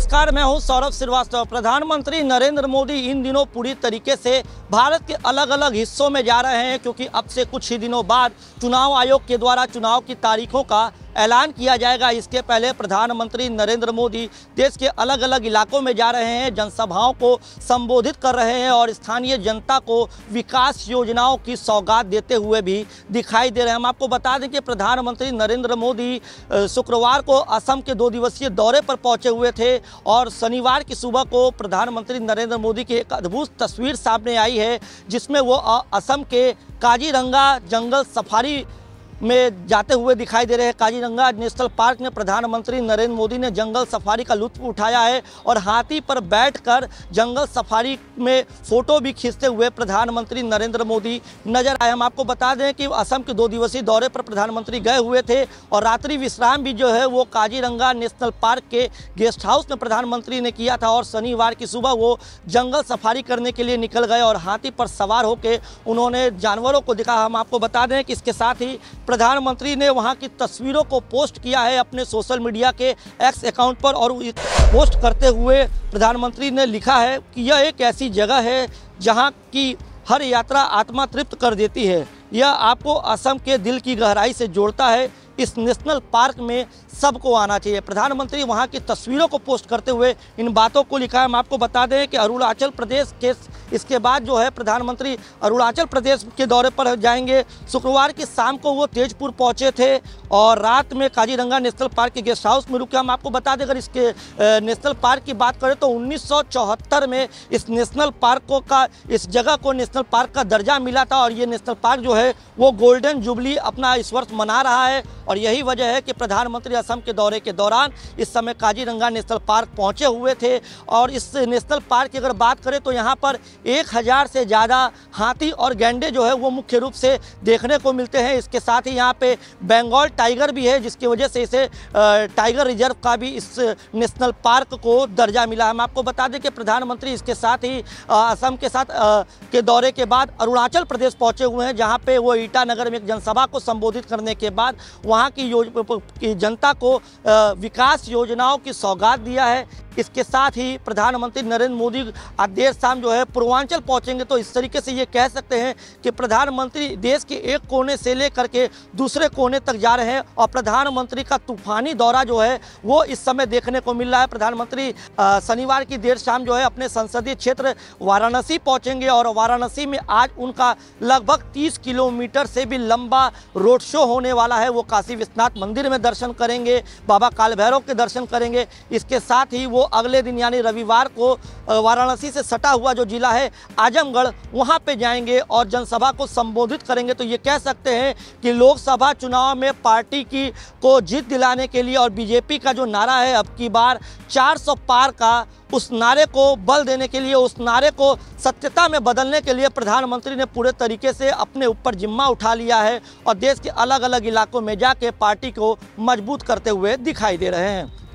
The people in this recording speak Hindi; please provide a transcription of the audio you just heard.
नमस्कार, मैं हूं सौरभ श्रीवास्तव। प्रधानमंत्री नरेंद्र मोदी इन दिनों पूरी तरीके से भारत के अलग अलग हिस्सों में जा रहे हैं, क्योंकि अब से कुछ ही दिनों बाद चुनाव आयोग के द्वारा चुनाव की तारीखों का ऐलान किया जाएगा। इसके पहले प्रधानमंत्री नरेंद्र मोदी देश के अलग अलग इलाकों में जा रहे हैं, जनसभाओं को संबोधित कर रहे हैं और स्थानीय जनता को विकास योजनाओं की सौगात देते हुए भी दिखाई दे रहे हैं। हम आपको बता दें कि प्रधानमंत्री नरेंद्र मोदी शुक्रवार को असम के 2 दिवसीय दौरे पर पहुंचे हुए थे और शनिवार की सुबह को प्रधानमंत्री नरेंद्र मोदी की एक अद्भुत तस्वीर सामने आई है, जिसमें वो असम के काजीरंगा जंगल सफारी में जाते हुए दिखाई दे रहे हैं। काजीरंगा नेशनल पार्क में प्रधानमंत्री नरेंद्र मोदी ने जंगल सफारी का लुत्फ उठाया है और हाथी पर बैठकर जंगल सफारी में फोटो भी खींचते हुए प्रधानमंत्री नरेंद्र मोदी नजर आए। हम आपको बता दें कि असम के 2 दिवसीय दौरे पर प्रधानमंत्री गए हुए थे और रात्रि विश्राम भी जो है वो काजीरंगा नेशनल पार्क के गेस्ट हाउस में प्रधानमंत्री ने किया था और शनिवार की सुबह वो जंगल सफारी करने के लिए निकल गए और हाथी पर सवार होकर उन्होंने जानवरों को दिखा। हम आपको बता दें कि इसके साथ ही प्रधानमंत्री ने वहां की तस्वीरों को पोस्ट किया है अपने सोशल मीडिया के एक्स अकाउंट पर और पोस्ट करते हुए प्रधानमंत्री ने लिखा है कि यह एक ऐसी जगह है जहां की हर यात्रा आत्मा तृप्त कर देती है। यह आपको असम के दिल की गहराई से जोड़ता है। इस नेशनल पार्क में सबको आना चाहिए। प्रधानमंत्री वहां की तस्वीरों को पोस्ट करते हुए इन बातों को लिखा है। हम आपको बता दें कि अरुणाचल प्रदेश के इसके बाद जो है प्रधानमंत्री अरुणाचल प्रदेश के दौरे पर जाएंगे। शुक्रवार की शाम को वो तेजपुर पहुंचे थे और रात में काजीरंगा नेशनल पार्क के गेस्ट हाउस में रुके। हम आपको बता दें, अगर इसके नेशनल पार्क की बात करें तो 1974 में इस नेशनल पार्क का इस जगह को नेशनल पार्क का दर्जा मिला था और ये नेशनल पार्क जो है वो गोल्डन जुबली अपना इस वर्ष मना रहा है और यही वजह है कि प्रधानमंत्री असम के दौरे के दौरान इस समय काजीरंगा नेशनल पार्क पहुंचे हुए थे। और इस नेशनल पार्क की अगर बात करें तो यहाँ पर 1000 से ज़्यादा हाथी और गैंडे जो है वो मुख्य रूप से देखने को मिलते हैं। इसके साथ ही यहाँ पे बंगाल टाइगर भी है, जिसकी वजह से इसे टाइगर रिजर्व का भी इस नेशनल पार्क को दर्जा मिला है। हम आपको बता दें कि प्रधानमंत्री इसके साथ ही असम के साथ के दौरे के बाद अरुणाचल प्रदेश पहुँचे हुए हैं, जहाँ पे वो ईटानगर में एक जनसभा को संबोधित करने के बाद वहाँ की जनता को विकास योजनाओं की सौगात दिया है। इसके साथ ही प्रधानमंत्री नरेंद्र मोदी आज देर शाम जो है पूर्वांचल पहुंचेंगे। तो इस तरीके से ये कह सकते हैं कि प्रधानमंत्री देश के एक कोने से लेकर के दूसरे कोने तक जा रहे हैं और प्रधानमंत्री का तूफानी दौरा जो है वो इस समय देखने को मिल रहा है। प्रधानमंत्री शनिवार की देर शाम जो है अपने संसदीय क्षेत्र वाराणसी पहुंचेंगे और वाराणसी में आज उनका लगभग 30 किलोमीटर से भी लंबा रोड शो होने वाला है। वो काशी विश्वनाथ मंदिर में दर्शन करेंगे, बाबा काल भैरव के दर्शन करेंगे। इसके साथ ही वो अगले दिन यानी रविवार को वाराणसी से सटा हुआ जो जिला है आजमगढ़ वहां पे जाएंगे और जनसभा को संबोधित करेंगे। तो ये कह सकते हैं कि लोकसभा चुनाव में पार्टी की को जीत दिलाने के लिए और बीजेपी का जो नारा है अब की बार 400 पार का, उस नारे को बल देने के लिए, उस नारे को सत्यता में बदलने के लिए प्रधानमंत्री ने पूरे तरीके से अपने ऊपर जिम्मा उठा लिया है और देश के अलग अलग इलाकों में जाके पार्टी को मजबूत करते हुए दिखाई दे रहे हैं।